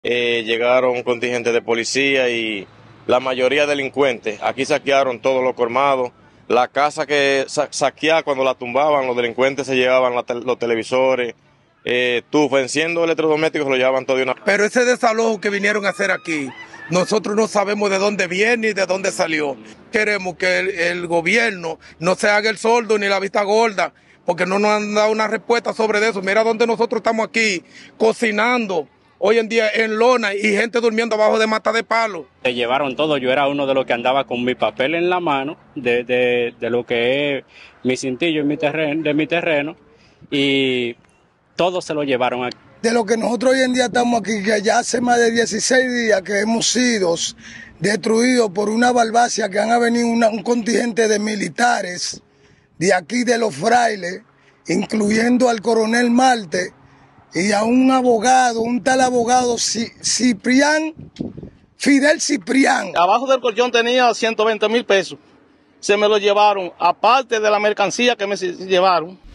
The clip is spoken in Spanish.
llegaron un contingente de policía y la mayoría delincuentes. Aquí saquearon todos los colmados. La casa que saqueaban, cuando la tumbaban, los delincuentes se llevaban los televisores, estufa, enciendo electrodomésticos, lo llevaban todo de una. Pero ese desalojo que vinieron a hacer aquí, nosotros no sabemos de dónde viene ni de dónde salió. Queremos que el gobierno no se haga el sordo ni la vista gorda, porque no nos han dado una respuesta sobre eso. Mira dónde nosotros estamos aquí cocinando hoy en día en lona y gente durmiendo abajo de mata de palo. Se llevaron todo. Yo era uno de los que andaba con mi papel en la mano de lo que es mi cintillo de mi terreno, y todo se lo llevaron aquí. De lo que nosotros hoy en día estamos aquí, que ya hace más de 16 días que hemos sido destruidos por una barbacia que han venido un contingente de militares de aquí de Los Frailes, incluyendo al coronel Marte y a un abogado, un tal abogado Fidel Ciprián. Abajo del colchón tenía 120,000 pesos. Se me lo llevaron, aparte de la mercancía que me llevaron.